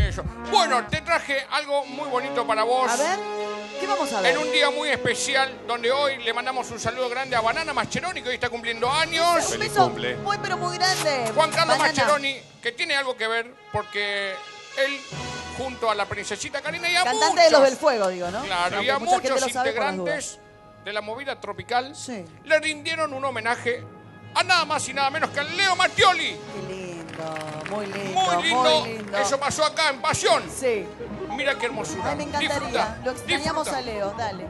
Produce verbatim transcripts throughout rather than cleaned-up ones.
eso. Bueno, te traje algo muy bonito para vos. A ver, ¿qué vamos a ver? En un día muy especial, donde hoy le mandamos un saludo grande a Banana Mascheroni, que hoy está cumpliendo años. Un Feliz beso cumple. muy, pero muy grande. Juan Carlos Banana. Mascheroni, que tiene algo que ver, porque él, junto a la princesita Karina y a Cantante muchos, de Los del Fuego, digo, ¿no? claro, Aunque y a mucha gente muchos lo sabe por las dudas. integrantes de la movida tropical, Sí. le rindieron un homenaje a nada más y nada menos que a Leo Mattioli. Qué lindo, muy lindo, Muy lindo. muy lindo. Eso pasó acá en Pasión. Sí. Mira qué hermosura. Ay, me encantaría. Disfruta, Lo extrañamos disfruta. a Leo, dale.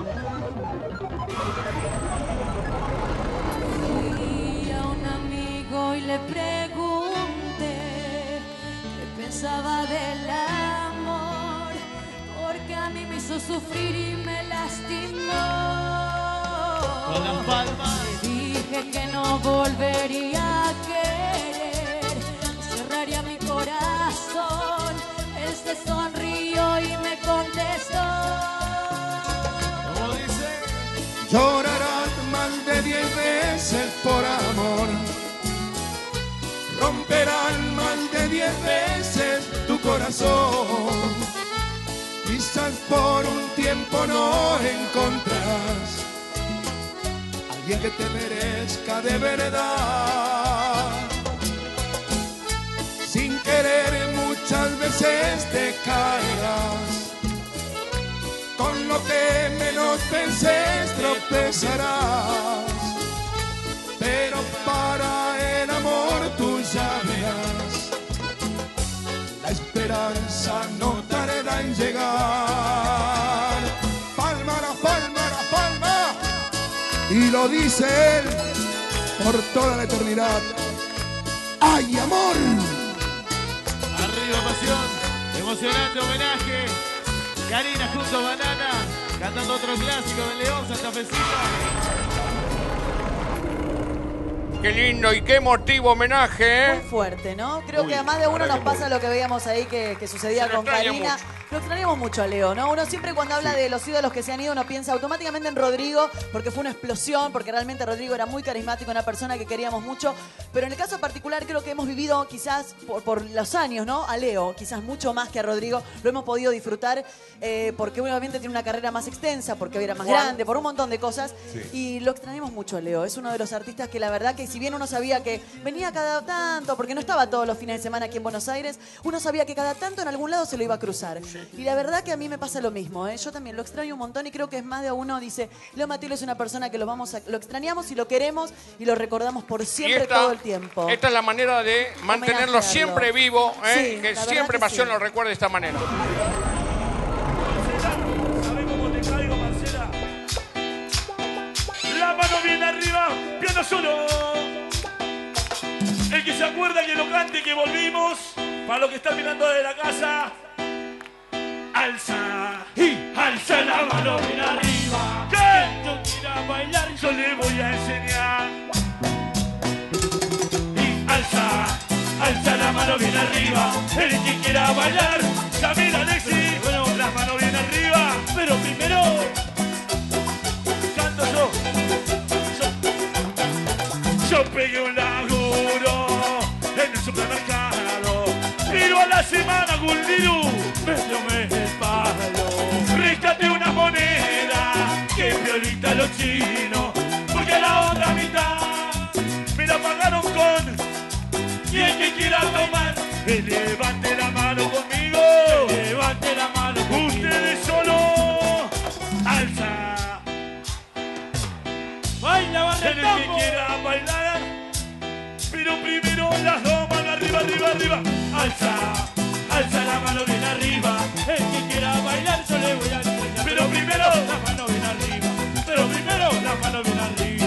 Fui a un amigo y le pregunté qué pensaba del amor, porque a mí me hizo sufrir y me lastimó. Le dije que no volvería a querer, cerraría mi corazón. Él se sonrió y me contestó. ¿Cómo dice? Llorarás más de diez veces por amor. Romperán más de diez veces tu corazón. Quizás por un tiempo no encontrarás alguien que te merezca de verdad. Sin querer muchas veces te caerás. Con lo que menos penses tropezarás. Pero para el amor tú ya verás. La esperanza no tarda en llegar. Palma, la palma, la palma. Y lo dice él por toda la eternidad. ¡Ay, amor! Arriba Pasión, emocionante homenaje. Karina junto a Banana, cantando otro clásico de León, Santafesino. Qué lindo y qué emotivo homenaje, Muy ¿eh? fuerte, ¿no? Creo Muy, que a más de la uno verdad nos que pasa muy. lo que veíamos ahí que, que sucedía Se lo con extraña Karina. mucho. Lo extrañamos mucho a Leo, ¿no? Uno siempre cuando habla de los ídolos que se han ido, uno piensa automáticamente en Rodrigo, porque fue una explosión, porque realmente Rodrigo era muy carismático, una persona que queríamos mucho. Pero en el caso particular creo que hemos vivido quizás por, por los años, ¿no? A Leo, quizás mucho más que a Rodrigo, lo hemos podido disfrutar eh, porque obviamente tiene una carrera más extensa, porque hoy era más Juan. grande, por un montón de cosas. Sí. Y lo extrañamos mucho a Leo. Es uno de los artistas que la verdad que si bien uno sabía que venía cada tanto, porque no estaba todos los fines de semana aquí en Buenos Aires, uno sabía que cada tanto en algún lado se lo iba a cruzar. Y la verdad que a mí me pasa lo mismo, ¿eh? Yo también lo extraño un montón y creo que es más de uno dice, Leo Mattioli es una persona que lo vamos a, lo extrañamos y lo queremos y lo recordamos por Y siempre esta, todo el tiempo. esta es la manera de mantenerlo Homenajearlo. siempre vivo, ¿eh? Sí, que la verdad siempre que Pasión sí. lo recuerde de esta manera. ¿Sabés cómo te caigo, Marcela? La mano bien arriba, piano solo. El que se acuerda que lo cante, que volvimos. Para los que están mirando desde la casa, alza, alza la mano bien arriba. Que yo quiera bailar, yo le voy a enseñar. Y alza, alza la mano bien arriba. El que quiera bailar, Camila, Alexi, bueno, las manos bien arriba. Pero primero, canto yo. Yo, yo pegué un laburo en el supermercado. Pero a la semana, Guldiru, me tomé el palo. Rescaté una moneda que violita los chinos. Porque la otra mitad me la pagaron con. Y el que quiera tomar, que levante la mano conmigo. Que levante la mano conmigo. Ustedes solo alza. Baila, baila el que quiera bailar. Pero primero las dos manos arriba, arriba, arriba. Alza, alza la mano bien arriba. El que quiera bailar yo le voy a enseñar. Pero primero la mano bien arriba. Pero primero la mano bien arriba.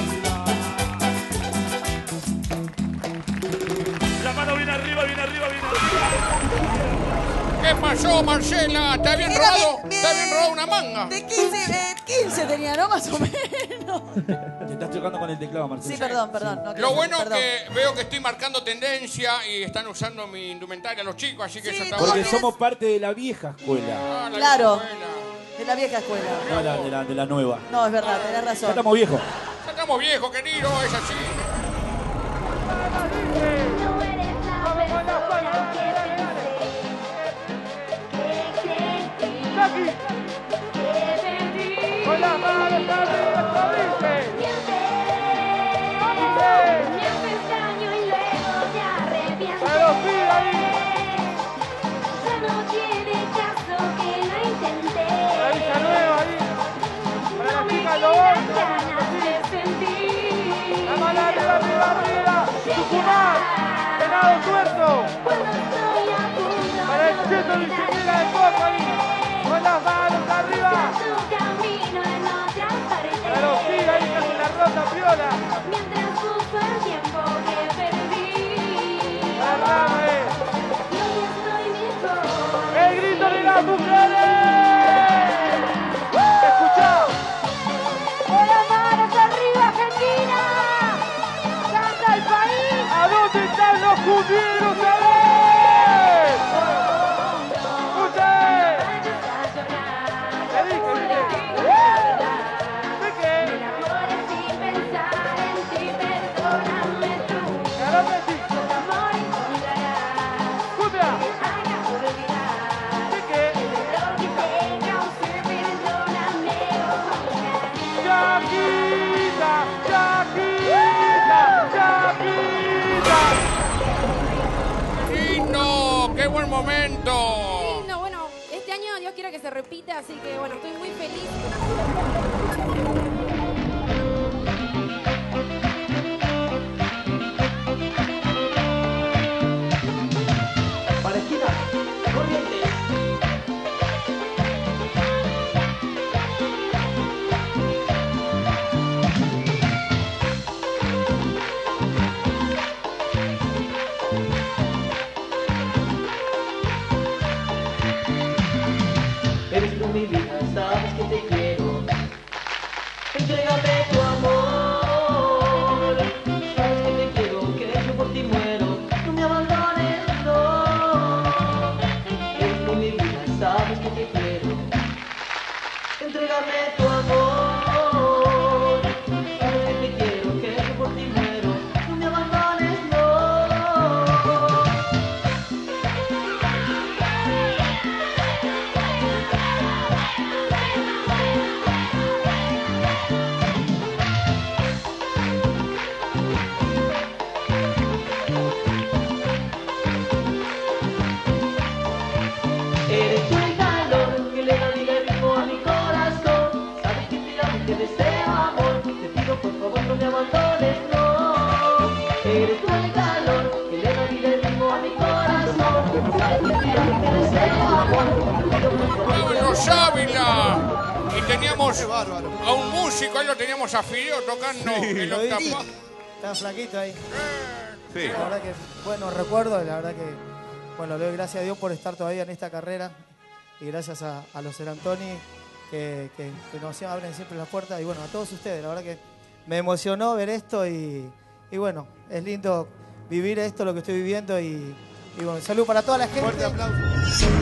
La mano bien arriba, bien arriba, bien arriba. ¿Qué pasó, Marcela? ¿Te habían Era robado? bien- ¿Te habían robado una manga? De quince, eh, quince tenía, ¿no? Más o menos. Te estás chocando con el teclado, Marcelo. Sí, perdón, perdón. no, Lo quiero- bueno perdón. es que veo que estoy marcando tendencia y están usando mi indumentaria los chicos, así que Sí, eso está todo Porque bueno. bien. somos parte de la vieja escuela, Ah, la Claro. vieja escuela. De la vieja escuela. no la, de, la, de la nueva. No, es verdad, tenés Ya razón. estamos viejos. Ya estamos viejos, querido, es así. Tucumán, Venado Tuerto. Para el centro de disciplina de Coco ahí, con las manos arriba. Pero sí, ahí está con la ronda piola. Mientras busco el tiempo que perdí. La rama es. Y hoy estoy mejor. El grito de las mujeres. Escuchá. Con las manos arriba, Argentina. Canta el país. ¿A dónde están los cumbieros? A ver. ¡Usted! ¿Qué dije, viste? ¿De qué? Claro que sí. ¡Cumbia! ¿De qué? ¡Chaquita! ¡Chaquita! ¡Chaquita! ¡Lindo! ¡Qué buen momento! Lindo, bueno, este año Dios quiera que se repita, así que bueno, estoy muy feliz. Palestina, Corrientes. Eres tú mi vida, sabes que te quiero. Entrégame tu amor. Sabes que te quiero, que yo por ti muero. No me abandones, no. Eres tú mi vida, sabes que te quiero. Entrégame tu amor. Sabes que te quiero, que yo por ti muero. No me abandones, no. Eres tú el calor que le da vida y ritmo a mi corazón. Sabes que te amo y te deseo amor. Te pido por favor no me abandones, no. Eres tú el calor que le da vida y ritmo a mi corazón. Sabes que te amo y te deseo amor. Te pido por favor no me ¡Vámonos, Ávila! Y teníamos a un músico, ahí lo teníamos a Fideo tocando el lo vi. octavo. Está flaquito ahí. Sí. La verdad que, bueno, recuerdo, la verdad que, bueno, le doy gracias a Dios por estar todavía en esta carrera y gracias a, a los Serantoni que, que, que nos abren siempre las puertas y bueno, a todos ustedes, la verdad que me emocionó ver esto y, y bueno, es lindo vivir esto, lo que estoy viviendo y, y bueno, salud para toda la gente. Fuerte aplauso.